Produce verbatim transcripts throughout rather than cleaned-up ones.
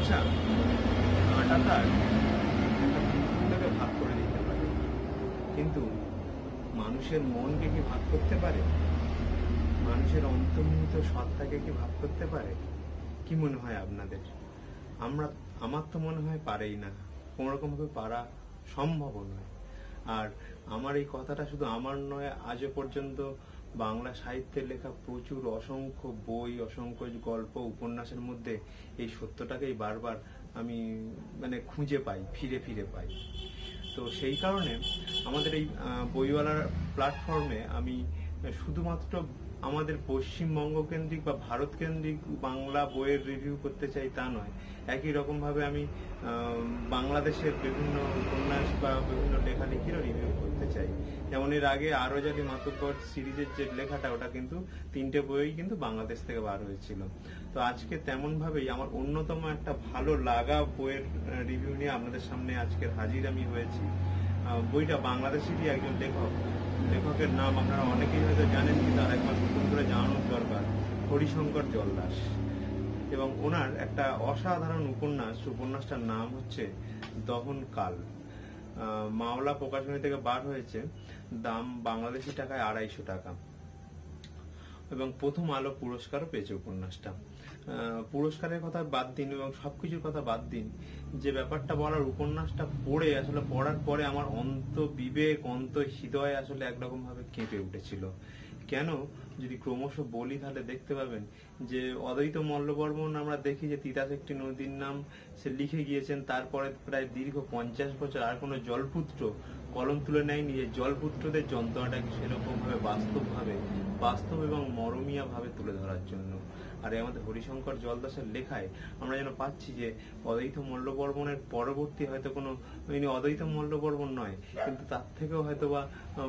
আচ্ছা, কাঁটাতার একটা ভাগ করে দিতে পারে, কিন্তু মানুষের মনকে কি ভাগ করতে পারে? মানুষের অন্তর্নিহিত সত্তাকে কি ভাগ করতে পারে? কি মনে হয় আপনাদের? আমরা আমার তো মনে হয় পারেই না, কোন রকম ভাবে পারা সম্ভব নয়। আর আমার এই কথাটা শুধু আমার নয়, আজও পর্যন্ত বাংলা সাহিত্যের লেখা প্রচুর অসংখ্য বই, অসংখ্য গল্প, উপন্যাসের মধ্যে এই সত্যটাকেই বারবার আমি মানে খুঁজে পাই, ফিরে ফিরে পাই। তো সেই কারণে আমাদের এই বইওয়ালার প্ল্যাটফর্মে আমি শুধুমাত্র আমাদের পশ্চিমবঙ্গ কেন্দ্রিক বা ভারত কেন্দ্রিক বাংলা বইয়ের রিভিউ করতে চাই তা নয়, একই রকম ভাবে আমি বাংলাদেশের বিভিন্ন উপন্যাস বা বিভিন্ন লেখালেখিরও রিভিউ করতে চাই। যেমন এর আগে আরো জানি মাতব্বর সিরিজের যে লেখাটা, ওটা কিন্তু তিনটে বই কিন্তু বাংলাদেশ থেকে বার হয়েছিল। তো আজকে তেমন ভাবেই আমার অন্যতম একটা ভালো লাগা বইয়ের রিভিউ নিয়ে আপনাদের সামনে আজকের হাজির আমি হয়েছি। বইটা বাংলাদেশেরই একজন লেখক, লেখকের নাম আপনারা অনেকেই হয়তো জানেন, কিন্তু আর একবার নতুন করে জানানোর দরকার, হরিশঙ্কর জলদাস। এবং ওনার একটা অসাধারণ উপন্যাস, উপন্যাসটার নাম হচ্ছে দহন কাল। মাওলা প্রকাশনী থেকে বার হয়েছে, দাম বাংলাদেশি টাকায় আড়াইশো টাকা, এবং প্রথম আলো পুরস্কারও পেয়েছে উপন্যাসটা। পুরস্কারের কথা বাদ দিন এবং সবকিছুর কথা বাদ দিন, যে ব্যাপারটা বলার, উপন্যাসটা পড়ে আসলে পড়ার পরে আমার অন্ত বিবেক, অন্ত হৃদয় আসলে একরকম ভাবে কেঁপে উঠেছিল। কেন যদি ক্রমশ বলি তাহলে দেখতে পাবেন যে অদ্বৈত মল্লবর্মণ আমরা দেখি যে তিতাস একটি নদীর নাম সে লিখে গিয়েছেন, তারপরে প্রায় দীর্ঘ পঞ্চাশ বছর আর কোনো জলপুত্র কলম তুলে নেয়নি যে জলপুত্রদের যন্ত্রণাটাকে সেরকম ভাবে বাস্তব ভাবে বাস্তব এবং মরমিয়া ভাবে তুলে ধরার জন্য। আর আমাদের হরিশঙ্কর জলদাসের লেখায় আমরা যেন পাচ্ছি যে অদ্বৈত মল্লবর্মণের পরবর্তী হয়তো কোনো, ইনি অদ্বৈত মল্লবর্মণ নয়, কিন্তু তার থেকেও হয়তো বা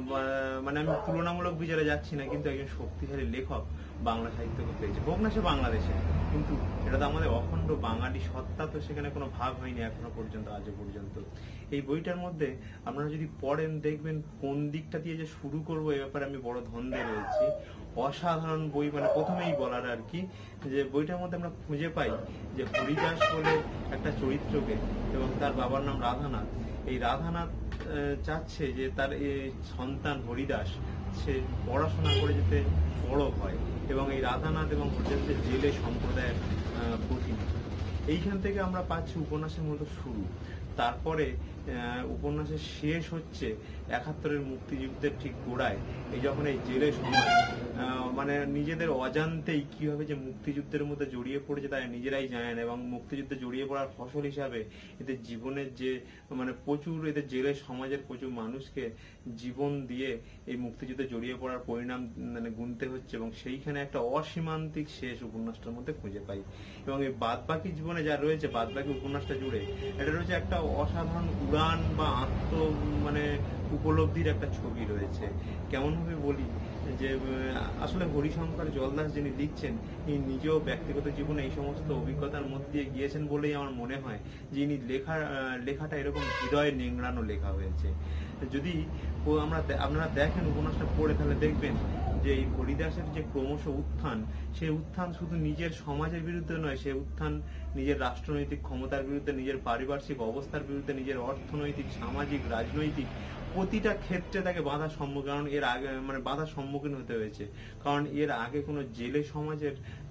মানে আমি তুলনামূলক বিচারে যাচ্ছি না, কিন্তু একজন শক্তিশালী লেখক বাংলা সাহিত্যকে পেয়েছে, হোক না সে বাংলাদেশে, কিন্তু এটা তো আমাদের অখণ্ড বাঙালি সত্তা, তো সেখানে কোনো ভাগ হয়নি এখনো পর্যন্ত, আজও পর্যন্ত। এই বইটার মধ্যে আপনারা যদি পড়েন দেখবেন কোন দিকটা দিয়ে যে শুরু করবো এ ব্যাপারে আমি বড় ধন্দে রয়েছি। অসাধারণ বই, মানে প্রথমেই বলার আর কি, যে বইটার মধ্যে আমরা খুঁজে পাই যে হরিদাস বলে একটা চরিত্রকে, এবং তার বাবার নাম রাধানাথ। এই রাধানাথ চাচ্ছে যে তার এই সন্তান হরিদাস সে পড়াশোনা করে যেতে বড় হয়, এবং এই রাধানাথ এবং হরিদাসের জেলে সম্প্রদায়ের প্রতিনিধি। এইখান থেকে আমরা পাচ্ছি উপন্যাসের মতো শুরু। তারপরে উপন্যাসের শেষ হচ্ছে একাত্তরের মুক্তিযুদ্ধের ঠিক গোড়ায়, এই যখন এই জেলে সমাজ মানে নিজেদের অজান্তেই কিভাবে যে মুক্তিযুদ্ধের মধ্যে জড়িয়ে পড়েছে তারা নিজেরাই জানেন, এবং মুক্তিযুদ্ধে জড়িয়ে পড়ার ফসল হিসাবে এদের জীবনের যে মানে প্রচুর, এদের জেলে সমাজের প্রচুর মানুষকে জীবন দিয়ে এই মুক্তিযুদ্ধে জড়িয়ে পড়ার পরিণাম মানে গুনতে হচ্ছে, এবং সেইখানে একটা অসীমান্তিক শেষ উপন্যাসটার মধ্যে খুঁজে পাই। এবং এই বাদ বাকি জীবনে যা রয়েছে, বাদ বাকি উপন্যাসটা জুড়ে এটা রয়েছে একটা অসাধারণ উড়ান বা আত্ম মানে উপলব্ধির একটা ছবি রয়েছে। কেমন ভাবে বলি যে আসলে হরিশঙ্কর জলদাস যিনি লিখছেন, তিনি নিজেও ব্যক্তিগত জীবনে এই সমস্ত অভিজ্ঞতার মধ্যে দিয়ে গিয়েছেন বলেই আমার মনে হয় যে ইনি লেখা লেখাটা এরকম হৃদয়ে নিংড়ানো লেখা হয়েছে। যদি আমরা আপনারা দেখেন উপন্যাসটা পড়ে তাহলে দেখবেন যে এই হরিদাসের যে ক্রমশ উত্থান, সেই উত্থান শুধু নিজের সমাজের বিরুদ্ধে নয়, সেই উত্থান নিজের রাষ্ট্রনৈতিক ক্ষমতার বিরুদ্ধে, নিজের পারিপার্শ্বিক অবস্থার বিরুদ্ধে, নিজের অর্থনৈতিক, সামাজিক, রাজনৈতিক প্রতিটা ক্ষেত্রে তাকে বাধার সম্মুখীন, কারণ এর আগে মানে বাধার সম্মুখীন হতে হয়েছে, কারণ এর আগে কোনো জেলে সমাজের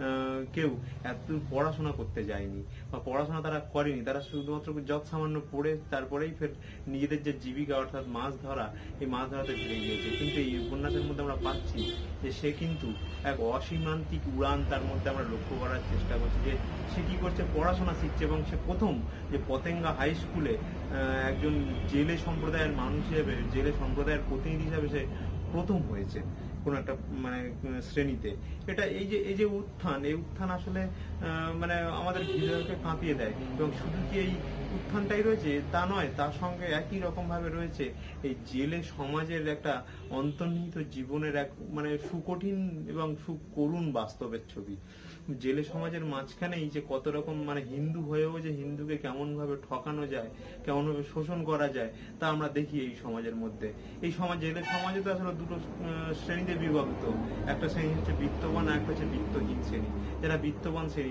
কেউ এত পড়াশোনা করতে যায়নি বা পড়াশোনা তারা করেনি, তারা শুধুমাত্র যত সামান্য পড়ে তারপরেই ফের নিজেদের যে জীবিকা অর্থাৎ মাছ ধরা, এই মাছ ধরাতে ভেঙে গিয়েছে। কিন্তু এই উপন্যাসের মধ্যে আমরা পাচ্ছি যে সে কিন্তু এক অসীমান্তিক উড়ান তার মধ্যে আমরা লক্ষ্য করার চেষ্টা করছি, যে সে কি করছে, পড়াশোনা শিখছে, এবং সে প্রথম যে পতেঙ্গা হাই স্কুলে একজন জেলে সম্প্রদায়ের মানুষ হিসেবে, জেলে সম্প্রদায়ের প্রতিনিধি হিসাবে সে প্রথম হয়েছে কোন একটা মানে শ্রেণীতে। এটা এই যে এই যে উত্থান, এই উত্থান আসলে মানে আমাদের হৃদয়কে কাঁপিয়ে দেয়, এবং শুধু কি এই উত্থানটাই রয়েছে তা নয়, তার সঙ্গে একই রকম ভাবে রয়েছে এই জেলে সমাজের একটা অন্তর্নিহিত জীবনের এক মানে সুকঠিন এবং সুকরুণ বাস্তবের ছবি। জেলে সমাজের মাঝখানেই যে কত রকম মানে হিন্দু হয়েও যে হিন্দুকে কেমন ভাবে ঠকানো যায়, কেমন ভাবে শোষণ করা যায়, তা আমরা দেখি এই সমাজের মধ্যে। এই সমাজ, জেলে সমাজে তো আসলে দুটো শ্রেণীতে বিভক্ত, একটা শ্রেণী হচ্ছে বিত্তবান আর একটা হচ্ছে বিত্তহীন শ্রেণী। যারা বিত্তবান শ্রেণী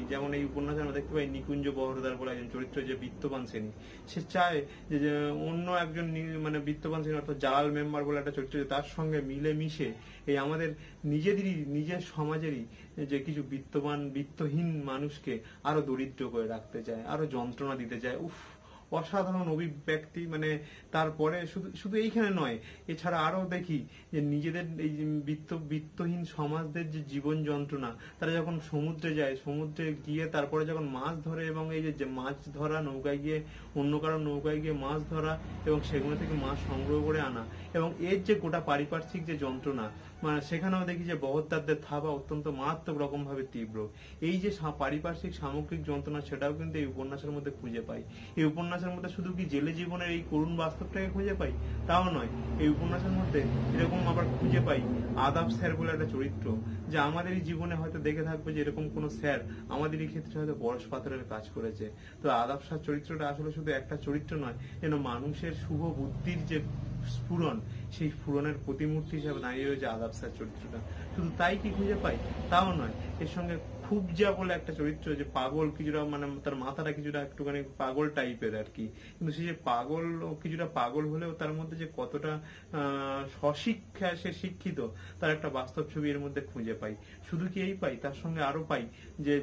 যেমন এই উপন্যাসে আমরা দেখতে পাই নিকুঞ্জ বহরদার বলে একজন চরিত্র, যে বিত্তবান শ্রেণী, সে চায় যে যে অন্য একজন নি- মানে বিত্তবান শ্রেণী অর্থাৎ জালাল মেম্বার বলে একটা চরিত্র, যে তার সঙ্গে মিলে মিশে এই আমাদের নিজেদেরই নিজের সমাজেরই যে কিছু বিত্তবান বিত্তহীন মানুষকে আরো দরিদ্র করে রাখতে চায়, আরো যন্ত্রণা দিতে চায়। উফ, অসাধারণ অভিব্যক্তি। মানে তারপরে শুধু শুধু এইখানে নয়, এছাড়া আরো দেখি যে নিজেদের এই যে বিত্ত বিত্তহীন সমাজদের যে জীবন যন্ত্রণা, তারা যখন সমুদ্রে যায়, সমুদ্রে গিয়ে তারপরে যখন মাছ ধরে, এবং এই যে মাছ ধরা, নৌকায় গিয়ে অন্য কারো নৌকায় গিয়ে মাছ ধরা এবং সেগুলো থেকে মাছ সংগ্রহ করে আনা, এবং এর যে গোটা পারিপার্শ্বিক যে যন্ত্রণা, মানে সেখানেও দেখি যে বহদ্দারদের থাবা অত্যন্ত মারাত্মক রকম ভাবে তীব্র। এই যে সা- পারিপার্শ্বিক সামগ্রিক যন্ত্রণা, সেটাও কিন্তু এই উপন্যাসের মধ্যে খুঁজে পাই। এই উপন্যাসের মধ্যে শুধু কি জেলে জীবনের এই করুণ বাস্তবটাকে খুঁজে পাই তাও নয়, এই উপন্যাসের মধ্যে এরকম আবার খুঁজে পাই আদাব স্যার বলে একটা চরিত্র, যা আমাদেরই জীবনে হয়তো দেখে থাকবে যে এরকম কোন স্যার আমাদেরই ক্ষেত্রে হয়তো বরস পাথরের কাজ করেছে। তো আদাব স্যার চরিত্রটা আসলে শুধু একটা চরিত্র নয়, যেন মানুষের শুভ বুদ্ধির যে স্ফুরণ, সেই স্ফুরণের প্রতিমূর্তি হিসাবে দাঁড়িয়ে রয়েছে আদাব স্যার চরিত্রটা। শুধু তাই কি খুঁজে পাই তাও নয়, এর সঙ্গে খুবজা বলে একটা চরিত্র, যে পাগল কিছুটা, মানে তার মাথাটা কিছুটা একটুখানি পাগল টাইপের আর কি, কিন্তু সে যে পাগল ও কিছুটা পাগল হলেও তার মধ্যে যে কতটা আহ স্বশিক্ষা, সে শিক্ষিত, তার একটা বাস্তব ছবি এর মধ্যে খুঁজে পাই। শুধু কি এই পাই, তার সঙ্গে আরো পাই যে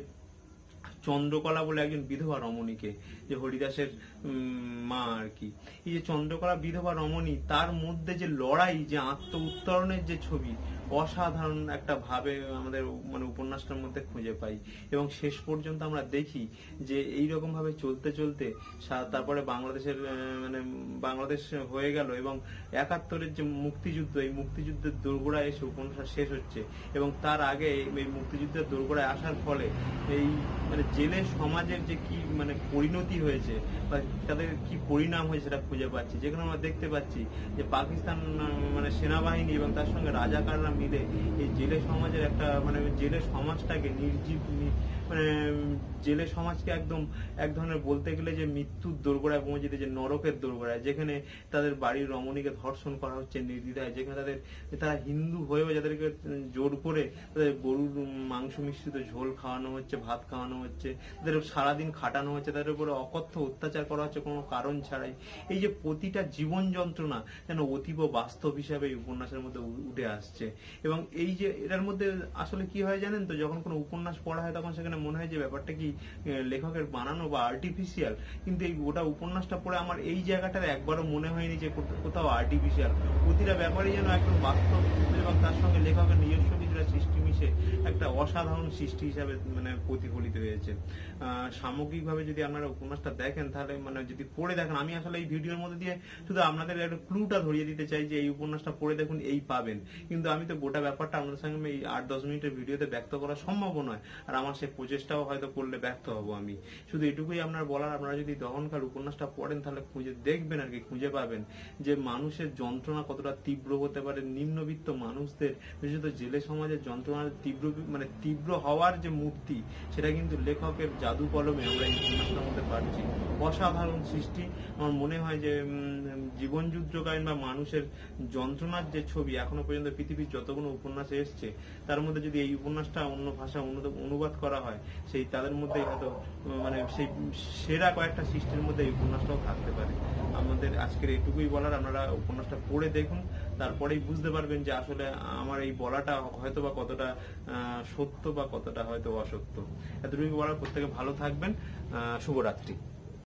চন্দ্রকলা বলে একজন বিধবা রমণীকে, যে হরিদাসের উম, মা আর কি। এই যে চন্দ্রকলা বিধবা রমণী, তার মধ্যে যে লড়াই, যে আত্ম উত্তরণের যে ছবি, অসাধারণ একটা ভাবে আমাদের মানে উপন্যাসটার মধ্যে খুঁজে পাই। এবং শেষ পর্যন্ত আমরা দেখি যে এইরকম ভাবে চলতে চলতে সা- তারপরে বাংলাদেশের আহ, মানে বাংলাদেশ হয়ে গেল, এবং একাত্তরের যে মুক্তিযুদ্ধ, এই মুক্তিযুদ্ধের দোরগোড়ায় এসে উপন্যাস শেষ হচ্ছে। এবং তার আগে এই মুক্তিযুদ্ধের দোরগোড়ায় আসার ফলে এই মানে জেলে সমাজের যে কি মানে পরিণতি হয়েছে, বা তাদের কি পরিণাম হয়েছে, সেটা খুঁজে পাচ্ছি। যেখানে আমরা দেখতে পাচ্ছি যে পাকিস্তান আহ, মানে সেনাবাহিনী এবং তার সঙ্গে রাজাকাররা মিলে এই জেলে সমাজের একটা মানে জেলে সমাজটাকে নির্জীব নি- মানে জেলে সমাজকে একদম এক ধরনের বলতে গেলে যে মৃত্যুর দোরগোড়ায় পৌঁছে দিয়েছে, নরকের দোরগোড়ায়, যেখানে তাদের বাড়ির রমণীকে ধর্ষণ করা হচ্ছে নির্দ্বিধায়, যেখানে তাদের তারা হিন্দু হয়েও যাদেরকে জোর করে তাদের গরুর মাংস মিশ্রিত ঝোল খাওয়ানো হচ্ছে, ভাত খাওয়ানো হচ্ছে, তাদের সারাদিন খাটানো হচ্ছে, তাদের উপরে অকথ্য অত্যাচার করা হচ্ছে কোনো কারণ ছাড়াই। এই যে প্রতিটা জীবন যন্ত্রণা যেন অতীব বাস্তব হিসাবে এই উপন্যাসের মধ্যে উ- উঠে আসছে। এবং এই যে এটার মধ্যে আসলে কি হয় জানেন তো, যখন কোনো উপন্যাস পড়া হয় তখন সেখানে মনে হয় যে ব্যাপারটা কি আহ, লেখকের বানানো বা আর্টিফিশিয়াল, কিন্তু এই গোটা উপন্যাসটা পড়ে আমার এই জায়গাটার একবারও মনে হয়নি যে কোথা- কোথাও আর্টিফিশিয়াল। প্রতিটা ব্যাপারই যেন একদম বাস্তব, এবং তার সঙ্গে লেখকের নিজস্ব কিছুটা সৃষ্টি মিশে একটা অসাধারণ সৃষ্টি হিসাবে মানে প্রতিফলিত হয়েছে। আহ, সামগ্রিকভাবে যদি আপনারা উপন্যাসটা দেখেন, তাহলে মানে যদি পড়ে দেখেন, আমি আসলে এই ভিডিওর মধ্যে দিয়ে শুধু আপনাদের একটা ক্লুটা ধরিয়ে দিতে চাই যে এই উপন্যাসটা পড়ে দেখুন, এই পাবেন। কিন্তু আমি তো গোটা ব্যাপারটা আপনাদের সঙ্গে এই আট দশ মিনিটের ভিডিওতে ব্যক্ত করা সম্ভব নয়, আর আমার সেই প্রচেষ্টাও হয়তো করলে ব্যর্থ হব আমি। শুধু এটুকুই আপনার বলার, আপনারা যদি দহনকাল উপন্যাসটা পড়েন তাহলে খুঁজে দেখবেন আর কি, খুঁজে পাবেন যে মানুষের যন্ত্রণা কতটা তীব্র হতে পারে, নিম্নবিত্ত মানুষদের, বিশেষত জেলে সমাজের যন্ত্রণার তীব্র মানে তীব্র হওয়ার যে মূর্তি, সেটা কিন্তু লেখকের জাদু কলমে আমরা এই উপন্যাসটার মধ্যে পাচ্ছি। অসাধারণ সৃষ্টি। আমার মনে হয় যে উম, জীবন যুদ্ধকালীন বা মানুষের যন্ত্রণার যে ছবি এখনো পর্যন্ত পৃথিবীর যতগুলো উপন্যাসে এসছে, তার মধ্যে যদি এই উপন্যাসটা অন্য ভাষায় অনুদ- অনুবাদ করা হয়, সেই তাদের মধ্যে হয়তো উম, মানে সেই সেরা কয়েকটা সৃষ্টির মধ্যে এই উপন্যাসটাও থাকতে পারে। আমাদের আজকের এটুকুই বলার, আপনারা উপন্যাসটা পড়ে দেখুন, তারপরেই বুঝতে পারবেন যে আসলে আমার এই বলাটা হয়তো বা কতটা আহ, সত্য বা কতটা হয়তো অসত্য। এতটুকু বলার, প্রত্যেকে ভালো থাকবেন। আহ, শুভরাত্রি।